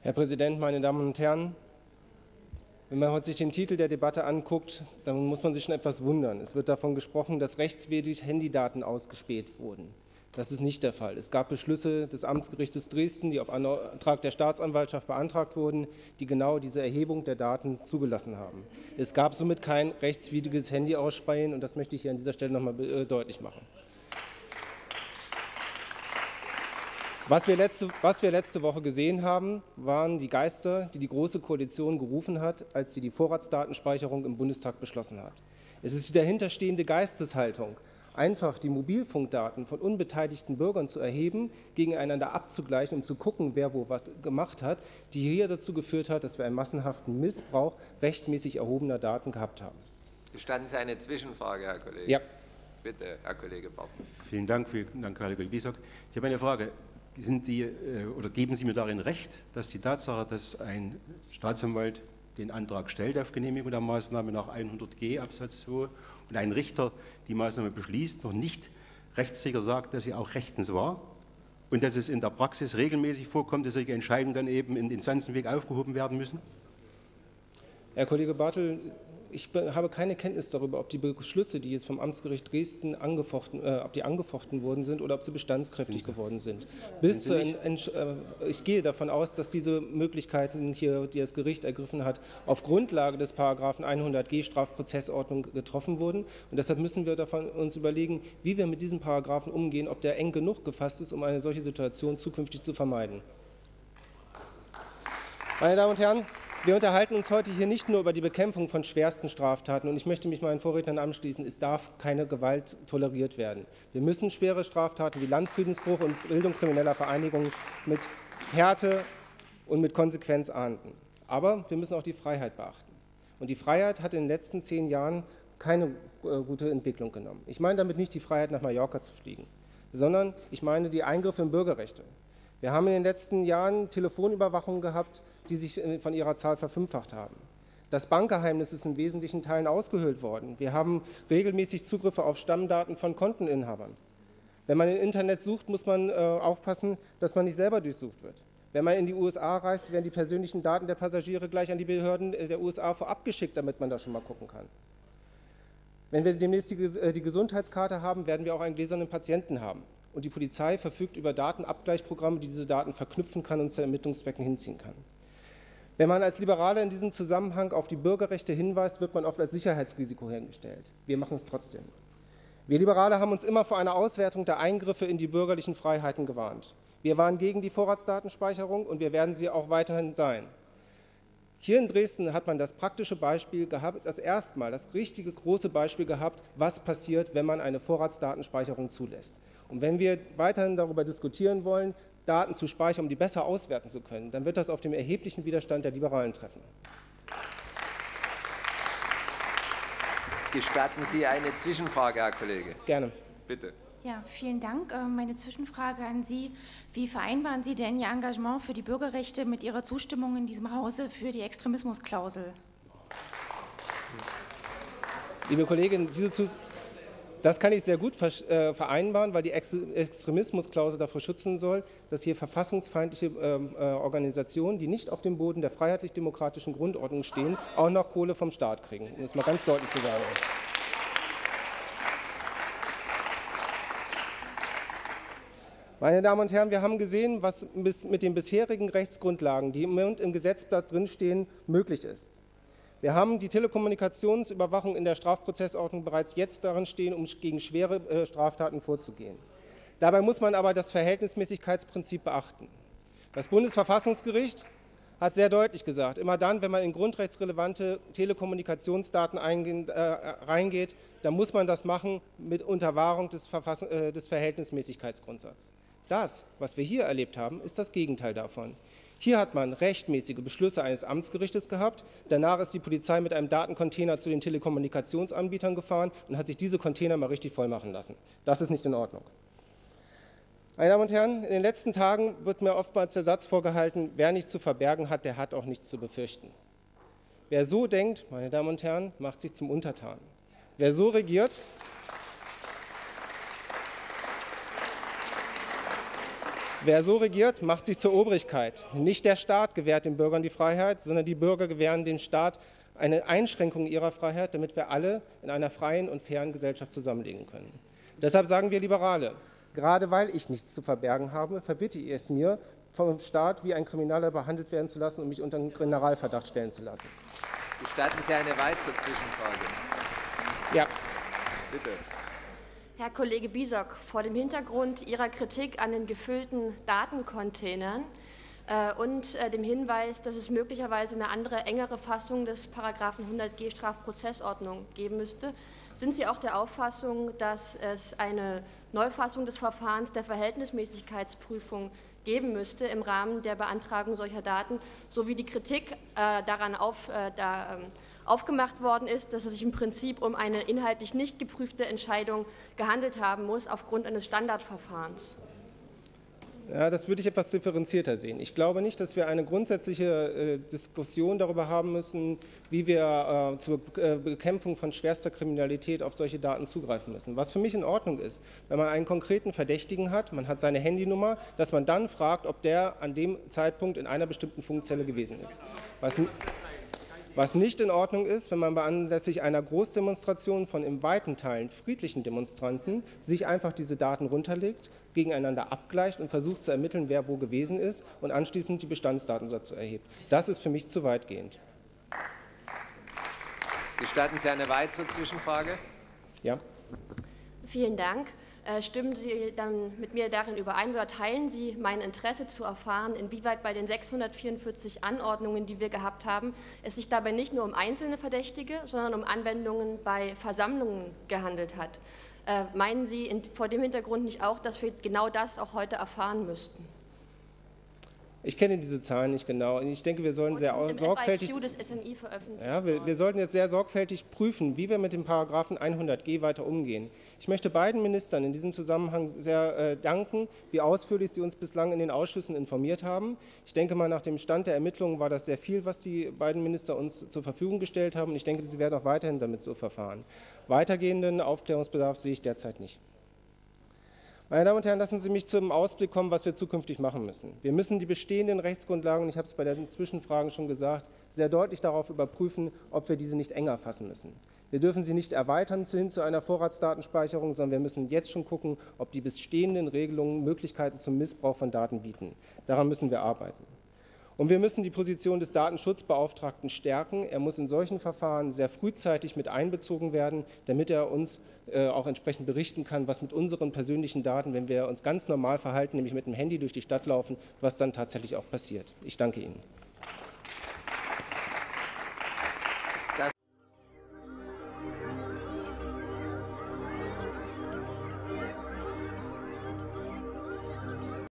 Herr Präsident, meine Damen und Herren! Wenn man heute sich den Titel der Debatte anguckt, dann muss man sich schon etwas wundern. Es wird davon gesprochen, dass rechtswidrig Handydaten ausgespäht wurden. Das ist nicht der Fall. Es gab Beschlüsse des Amtsgerichtes Dresden, die auf Antrag der Staatsanwaltschaft beantragt wurden, die genau diese Erhebung der Daten zugelassen haben. Es gab somit kein rechtswidriges Handyausspähen, und das möchte ich hier an dieser Stelle noch einmal deutlich machen. Was wir letzte Woche gesehen haben, waren die Geister, die die Große Koalition gerufen hat, als sie die Vorratsdatenspeicherung im Bundestag beschlossen hat. Es ist die dahinterstehende Geisteshaltung, einfach die Mobilfunkdaten von unbeteiligten Bürgern zu erheben, gegeneinander abzugleichen und zu gucken, wer wo was gemacht hat, die hier dazu geführt hat, dass wir einen massenhaften Missbrauch rechtmäßig erhobener Daten gehabt haben. Gestatten Sie eine Zwischenfrage, Herr Kollege? Ja. Bitte, Herr Kollege Bartelt. Vielen Dank, Herr Kollege Wiesok. Ich habe eine Frage. Geben Sie mir darin recht, dass die Tatsache, dass ein Staatsanwalt den Antrag stellt auf Genehmigung der Maßnahme nach 100g Absatz 2 und ein Richter die Maßnahme beschließt, noch nicht rechtssicher sagt, dass sie auch rechtens war und dass es in der Praxis regelmäßig vorkommt, dass solche Entscheidungen dann eben in den Instanzenweg aufgehoben werden müssen? Herr Kollege Bartelt, ich habe keine Kenntnis darüber, ob die Beschlüsse, die jetzt vom Amtsgericht Dresden ob die angefochten worden sind oder ob sie bestandskräftig geworden sind. Ich gehe davon aus, dass diese Möglichkeiten hier, die das Gericht ergriffen hat, auf Grundlage des Paragraphen 100g Strafprozessordnung getroffen wurden. Und deshalb müssen wir uns überlegen, wie wir mit diesen Paragraphen umgehen, ob der eng genug gefasst ist, um eine solche Situation zukünftig zu vermeiden. Meine Damen und Herren, wir unterhalten uns heute hier nicht nur über die Bekämpfung von schwersten Straftaten, und ich möchte mich meinen Vorrednern anschließen, es darf keine Gewalt toleriert werden. Wir müssen schwere Straftaten wie Landfriedensbruch und Bildung krimineller Vereinigungen mit Härte und mit Konsequenz ahnden. Aber wir müssen auch die Freiheit beachten. Und die Freiheit hat in den letzten 10 Jahren keine gute Entwicklung genommen. Ich meine damit nicht die Freiheit, nach Mallorca zu fliegen, sondern ich meine die Eingriffe in Bürgerrechte. Wir haben in den letzten Jahren Telefonüberwachung gehabt, die sich von ihrer Zahl verfünffacht haben. Das Bankgeheimnis ist in wesentlichen Teilen ausgehöhlt worden. Wir haben regelmäßig Zugriffe auf Stammdaten von Konteninhabern. Wenn man im Internet sucht, muss man aufpassen, dass man nicht selber durchsucht wird. Wenn man in die USA reist, werden die persönlichen Daten der Passagiere gleich an die Behörden der USA vorab geschickt, damit man da schon mal gucken kann. Wenn wir demnächst die Gesundheitskarte haben, werden wir auch einen gläsernen Patienten haben. Und die Polizei verfügt über Datenabgleichprogramme, die diese Daten verknüpfen kann und zu Ermittlungszwecken hinziehen kann. Wenn man als Liberaler in diesem Zusammenhang auf die Bürgerrechte hinweist, wird man oft als Sicherheitsrisiko hingestellt. Wir machen es trotzdem. Wir Liberale haben uns immer vor einer Auswertung der Eingriffe in die bürgerlichen Freiheiten gewarnt. Wir waren gegen die Vorratsdatenspeicherung und wir werden sie auch weiterhin sein. Hier in Dresden hat man das praktische Beispiel gehabt, das richtige große Beispiel gehabt, was passiert, wenn man eine Vorratsdatenspeicherung zulässt. Und wenn wir weiterhin darüber diskutieren wollen, Daten zu speichern, um die besser auswerten zu können, dann wird das auf dem erheblichen Widerstand der Liberalen treffen. Gestatten Sie eine Zwischenfrage, Herr Kollege? Gerne. Bitte. Ja, vielen Dank. Meine Zwischenfrage an Sie. Wie vereinbaren Sie denn Ihr Engagement für die Bürgerrechte mit Ihrer Zustimmung in diesem Hause für die Extremismusklausel? Liebe Kollegin, das kann ich sehr gut vereinbaren, weil die Extremismusklausel dafür schützen soll, dass hier verfassungsfeindliche Organisationen, die nicht auf dem Boden der freiheitlich-demokratischen Grundordnung stehen, auch noch Kohle vom Staat kriegen, um es mal ganz deutlich zu sagen. Meine Damen und Herren, wir haben gesehen, was mit den bisherigen Rechtsgrundlagen, die im Moment im Gesetzblatt drinstehen, möglich ist. Wir haben die Telekommunikationsüberwachung in der Strafprozessordnung bereits jetzt darin stehen, um gegen schwere Straftaten vorzugehen. Dabei muss man aber das Verhältnismäßigkeitsprinzip beachten. Das Bundesverfassungsgericht hat sehr deutlich gesagt, immer dann, wenn man in grundrechtsrelevante Telekommunikationsdaten reingeht, dann muss man das machen mit Unterwahrung des Verhältnismäßigkeitsgrundsatzes. Das, was wir hier erlebt haben, ist das Gegenteil davon. Hier hat man rechtmäßige Beschlüsse eines Amtsgerichtes gehabt. Danach ist die Polizei mit einem Datencontainer zu den Telekommunikationsanbietern gefahren und hat sich diese Container mal richtig voll machen lassen. Das ist nicht in Ordnung. Meine Damen und Herren, in den letzten Tagen wird mir oftmals der Satz vorgehalten, wer nichts zu verbergen hat, der hat auch nichts zu befürchten. Wer so denkt, meine Damen und Herren, macht sich zum Untertan. Wer so regiert, Wer so regiert, macht sich zur Obrigkeit. Nicht der Staat gewährt den Bürgern die Freiheit, sondern die Bürger gewähren dem Staat eine Einschränkung ihrer Freiheit, damit wir alle in einer freien und fairen Gesellschaft zusammenleben können. Deshalb sagen wir Liberale, gerade weil ich nichts zu verbergen habe, verbitte ich es mir, vom Staat wie ein Krimineller behandelt werden zu lassen und mich unter einen Generalverdacht stellen zu lassen. Gestatten Sie eine weitere Zwischenfrage? Ja. Bitte. Herr Kollege Bisok, vor dem Hintergrund Ihrer Kritik an den gefüllten Datencontainern und dem Hinweis, dass es möglicherweise eine andere, engere Fassung des Paragraphen 100g Strafprozessordnung geben müsste, sind Sie auch der Auffassung, dass es eine Neufassung des Verfahrens der Verhältnismäßigkeitsprüfung geben müsste im Rahmen der Beantragung solcher Daten, so wie die Kritik daran aufgemacht worden ist, dass es sich im Prinzip um eine inhaltlich nicht geprüfte Entscheidung gehandelt haben muss aufgrund eines Standardverfahrens? Ja, das würde ich etwas differenzierter sehen. Ich glaube nicht, dass wir eine grundsätzliche Diskussion darüber haben müssen, wie wir zur Bekämpfung von schwerster Kriminalität auf solche Daten zugreifen müssen. Was für mich in Ordnung ist, wenn man einen konkreten Verdächtigen hat, man hat seine Handynummer, dass man dann fragt, ob der an dem Zeitpunkt in einer bestimmten Funkzelle gewesen ist. Was nicht in Ordnung ist, wenn man anlässlich einer Großdemonstration von in weiten Teilen friedlichen Demonstranten sich einfach diese Daten runterlegt, gegeneinander abgleicht und versucht zu ermitteln, wer wo gewesen ist und anschließend die Bestandsdaten dazu erhebt. Das ist für mich zu weitgehend. Gestatten Sie eine weitere Zwischenfrage? Ja. Vielen Dank. Stimmen Sie dann mit mir darin überein oder teilen Sie mein Interesse zu erfahren, inwieweit bei den 644 Anordnungen, die wir gehabt haben, es sich dabei nicht nur um einzelne Verdächtige, sondern um Anwendungen bei Versammlungen gehandelt hat? Meinen Sie vor dem Hintergrund nicht auch, dass wir genau das auch heute erfahren müssten? Ich kenne diese Zahlen nicht genau. Ich denke, wir sollten sehr sorgfältig. FIQ des SMI veröffentlicht. Ja, wir sollten jetzt sehr sorgfältig prüfen, wie wir mit dem Paragraphen 100g weiter umgehen. Ich möchte beiden Ministern in diesem Zusammenhang sehr danken, wie ausführlich sie uns bislang in den Ausschüssen informiert haben. Ich denke mal, nach dem Stand der Ermittlungen war das sehr viel, was die beiden Minister uns zur Verfügung gestellt haben. Und ich denke, sie werden auch weiterhin damit so verfahren. Weitergehenden Aufklärungsbedarf sehe ich derzeit nicht. Meine Damen und Herren, lassen Sie mich zum Ausblick kommen, was wir zukünftig machen müssen. Wir müssen die bestehenden Rechtsgrundlagen, ich habe es bei den Zwischenfragen schon gesagt, sehr deutlich darauf überprüfen, ob wir diese nicht enger fassen müssen. Wir dürfen sie nicht erweitern hin zu einer Vorratsdatenspeicherung, sondern wir müssen jetzt schon gucken, ob die bestehenden Regelungen Möglichkeiten zum Missbrauch von Daten bieten. Daran müssen wir arbeiten. Und wir müssen die Position des Datenschutzbeauftragten stärken. Er muss in solchen Verfahren sehr frühzeitig mit einbezogen werden, damit er uns auch entsprechend berichten kann, was mit unseren persönlichen Daten, wenn wir uns ganz normal verhalten, nämlich mit dem Handy durch die Stadt laufen, was dann tatsächlich auch passiert. Ich danke Ihnen.